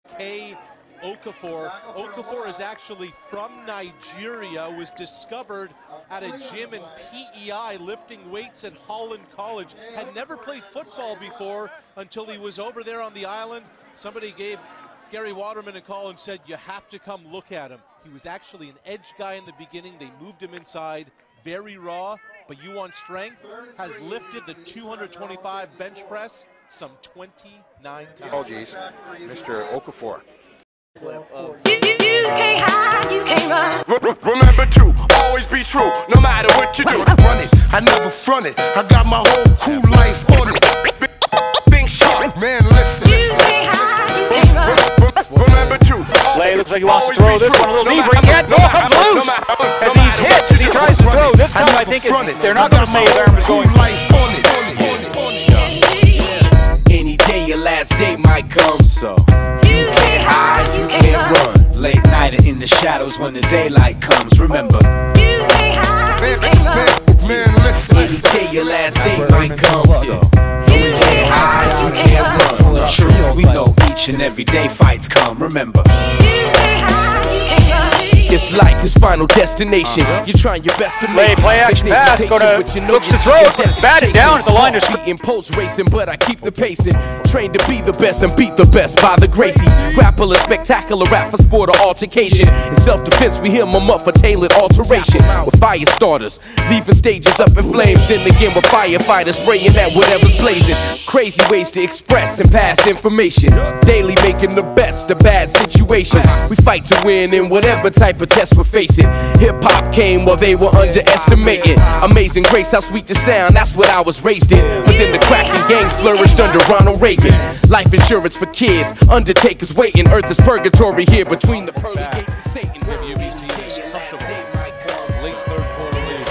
K. Okafor. Okafor is actually from Nigeria, was discovered at a gym in PEI lifting weights at Holland College. Had never played football before until he was over there on the island. Somebody gave Gary Waterman a call and said, you have to come look at him. He was actually an edge guy in the beginning. They moved him inside, very raw, but You Want Strength has lifted the 225 bench press some 29 times. Oh, geez. Mr. Okafor. You can't hide, you can't run. Remember to always be true, no matter what you do. Run it, I never front it. I got my whole cool life on it. Think sharp, man, listen. You can't hide, you can't run. Remember to Lay looks like he wants to throw this one a little deeper. He can't. No, comes loose. As he's hit, as he tries to throw. This time I think they're not going to say his arm is going. Any day your last day might come, so you can't hide, you can't run. Late night and in the shadows when the daylight comes. Remember, You can't hide, you can't run. any day your last day might come, so you can't hide, you can't run. From the truth, we know each and every day fights come. Remember, You can't hide, you can't run. it's like his final destination. You're trying your best to make Play action pass, go to, looks to throw, batted down at the line of scrimmage. beating, post racing, but I keep the pacing. Trained to be the best and beat the best by the Gracies. Grapple a spectacular rap for sport or altercation. In self-defense, we hear my for tailored alteration. With fire starters, leaving stages up in flames. Then again with firefighters spraying at whatever's blazing. Crazy ways to express and pass information. Daily making the best of bad situations. We fight to win in whatever type of test we're facing. Hip-hop came while they were underestimating. Amazing grace, how sweet the sound, that's what I was raised in. But then the cracking gangs flourished under Ronald Reagan. Life insurance for kids, undertakers waiting. Earth is purgatory here between the pearly gates and Satan. WBC is comfortable. Late third quarter lead.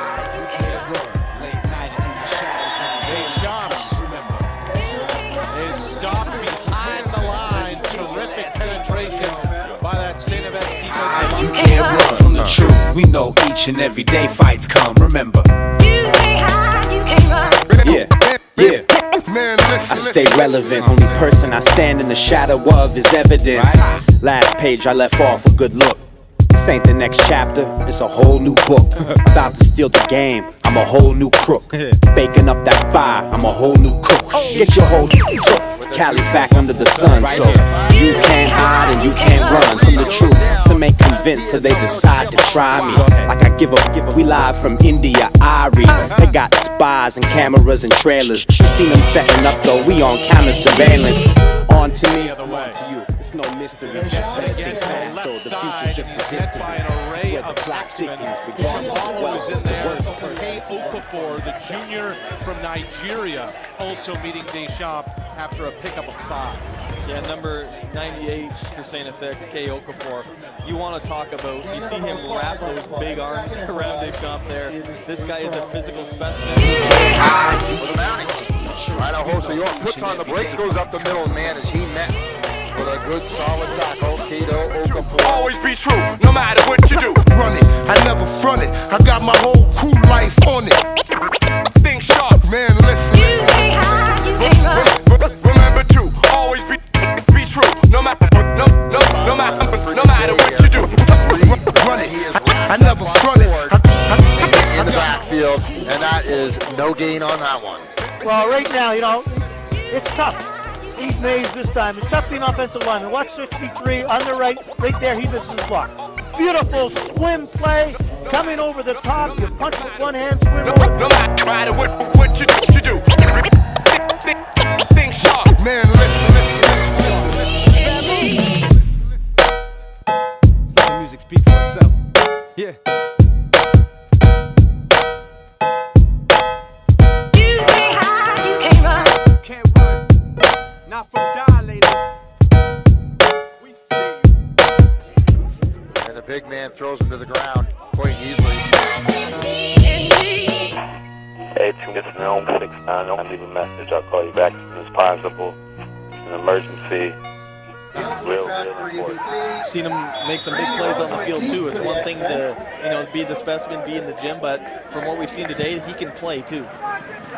Deschamps is stopped behind the line. Terrific penetration by that St. Yvette's defense. You can't run from the truth. We know each and every day fights come. Remember, You can't hide, you can't run. yeah. I stay relevant, only person I stand in the shadow of is evidence. Last page I left off a good look. This ain't the next chapter, it's a whole new book. About to steal the game, I'm a whole new crook. Baking up that fire, I'm a whole new cook. Get your whole took. Cali's back under the sun, so you can't hide and you can't run from the truth. Some ain't convinced, so they decide to try me. Like I give up, we live from India, Irie. They got spies and cameras and trailers. You seen them setting up though, we on camera surveillance. On to me, I'm on to you. It's no mystery. Again, to the left side, he's met by an array of axemen. Apollo is in there. K. Okafor, the junior from Nigeria, also meeting Deschamps after a pickup of 5. Yeah, number 98 for St. FX, K. Okafor. You want to talk about, you see him wrap those big arms around Deschamps there. This guy is a physical specimen. For the bounty. Right now, Hosa York puts on the brakes, goes up the middle, man, as he met with a good solid tackle. Kato Okafor. always be true, no matter what you do. Run it, I never front it. I got my whole cool life on it. Think sharp, man, listen. You can't hide, you can't run. Remember to always be true, no matter what you do. Run it, I never front it. In the backfield, and that is no gain on that one. Well, right now, you know, it's tough. Steve Mays this time. It's tough being offensive lineman. Watch 63 on the right there, he misses his block. Beautiful swim play, coming over the top. You punch with one hand, swim over. No matter what you do. Think sharp, man, listen. Let the music speak for itself. Yeah. You can't hide, you can't run. Can't run, not from dilated. We see you. And the big man throws him to the ground quite easily. Hey, Tim, this is Naomi 69. I'll leave a message. I'll call you back as soon as possible. It's an emergency. Real important. Seen him make some big plays on the field too. It's one thing to, be the specimen, be in the gym, but from what we've seen today, he can play too.